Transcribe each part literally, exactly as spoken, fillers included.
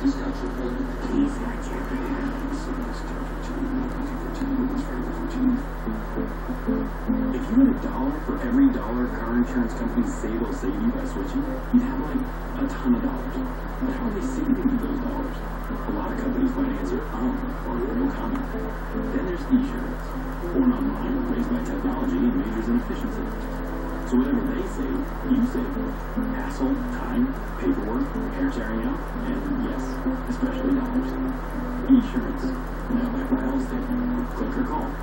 He's got your baby. He's got your baby. If you had a dollar for every dollar car insurance companies say they'll save you by switching, you'd have like a ton of dollars. But how are they saving you those dollars? A lot of companies might answer, um, or no comment. Then there's eSurance, born online, raised by technology, and majors in efficiency. So whatever they save, you save. Hassle, time, paperwork, hair tearing out, and yes, especially dollars. eSurance, now backed by Allstate. Click or call.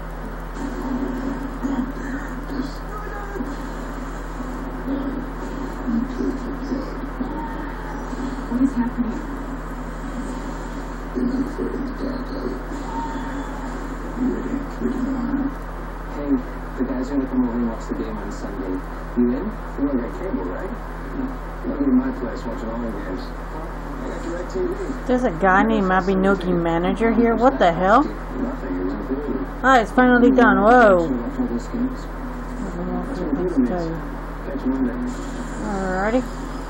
What is happening? You're not afraid of the dark, are you? You ready to kill tomorrow? Hey, the guys are gonna come over and watch the game on Sunday. You in? You don't got cable, right? No. I'll be in my place watching all the games. I got direct T V. There's a guy named Mabinogi Manager here. What the hell? Nothing is included. Ah, it's finally done. Whoa. Watch all those games. That's what I can tell you. Catch you Monday. Alrighty.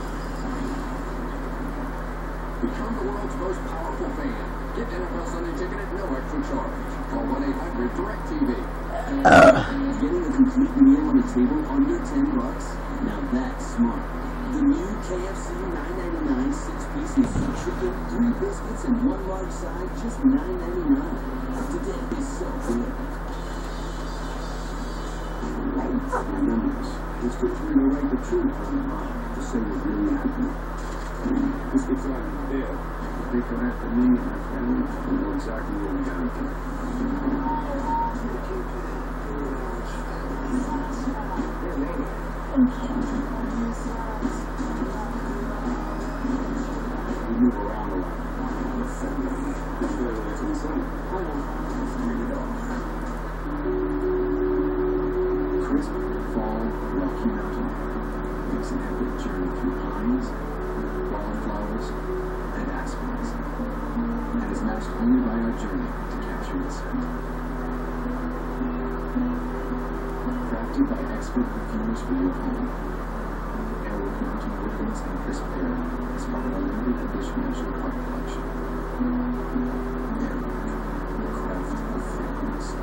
Become the world's most powerful fan. Get N F L Sunday Ticket at no extra charge. Call one eight hundred direct T V. Getting a complete meal on the table under ten bucks? Now that's smart. The new K F C nine ninety-nine six-piece chicken, three biscuits, and one large side, just nine ninety-nine. Today is so good. Remember this. It's good for you to write the truth on the line to say what really happened. This gets out of there. They come after me and my family. We know exactly what we gotta do. We move around a lot. This way to the sun. Let's read it off. Crisp fall Rocky Mountain makes an epic journey through pines, wildflowers, and aspens, and is matched only by our journey to capture the scent. Crafted by expert perfumers for your home, Airwick Mountain Woodlands and Crisp Air is part of our limited edition national park collection. Airwick, the craft of fragrance.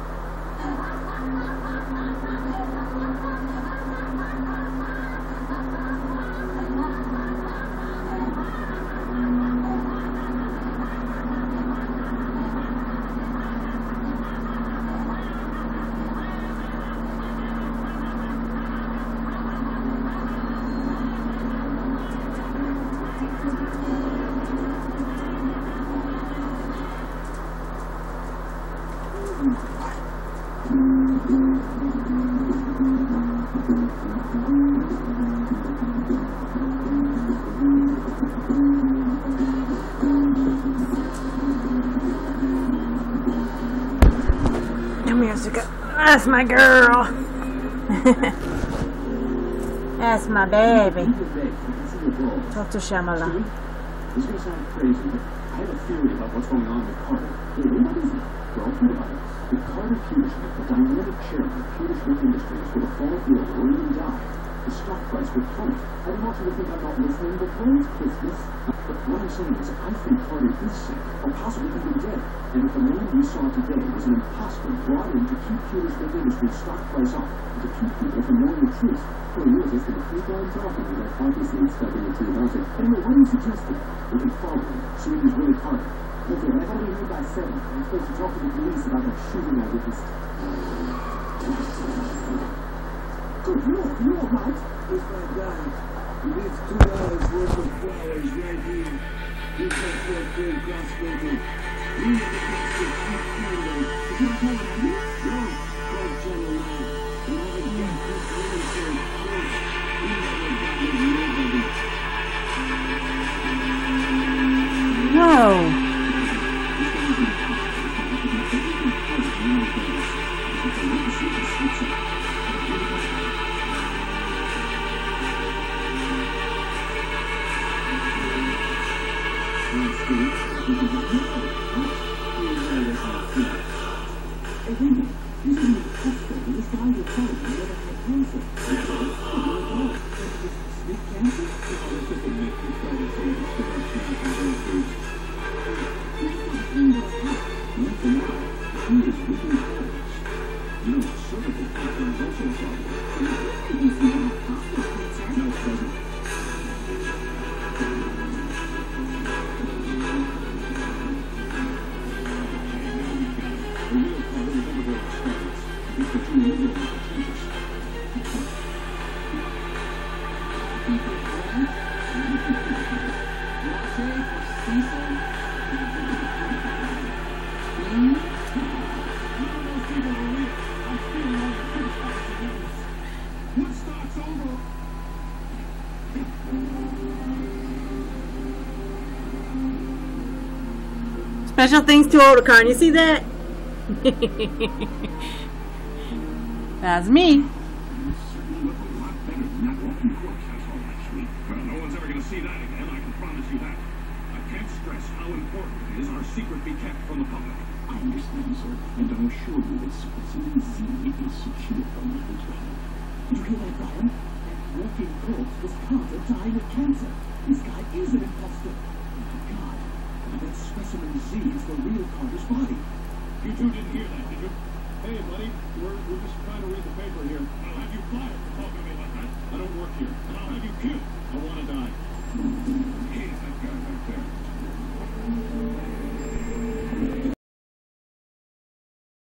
That's my girl. That's my baby. Talk to Shamala. This is going to sound crazy, but I have a theory about what's going on with Carter. Hey, what is it? Well, think about it. If Carter Pewterschmidt, the dynamic chairman of Pewterschmidt Industries, were to fall ill or even die, the stock price would plummet. I don't want you to think I'm not listening, but where's Christmas? But what I'm saying is, I think Carter is sick, or possibly even dead. And if the man we saw today was an imposter brought in to keep Pewterschmidt Industries' stock price up, and to keep people from knowing the truth, well, he was just going to keep on talking with that poppy seed stuck in the tree housing. Anyway, what do you suggest? We can follow him, see if he's really Carter. Okay, I gotta be here by seven. I'm supposed to talk to the police about that shooting I witnessed. Good, you know, you know, Mike. This my guy. He needs two dollars worth of flowers right here. He's got four great crossbreaking. We need to get some cheap candles. Is he calling me? No. Call General Lee. And I would get this really so close. He never got with nobody. Whoa. Cancer? Z is leading cause. You know, cervical cancer is also a problem. Could you see that prostate cancer? No, it doesn't. The real Carter would never go to steroids. He's the true liberal of the Jesus. Woodstock's over. Special thanks to Otakon. You see that? That's me. Well, no one's ever going to see that again, I can promise you that. I can't stress how important it is our secret be kept from the public. I understand, sir, and I assure you that Specimen Z is secure from my hotel. Did you hear that, Brian? That walking corpse was Carter dying of cancer. This guy is an imposter. Oh my God. Now that Specimen Z is the real Carter's body. You two didn't hear that, did you? Hey, buddy, we're, we're just trying to read the paper here. I'll have you fired for talking to me like that. I don't work here, and I'll have you killed. I want to die. He's that guy right there.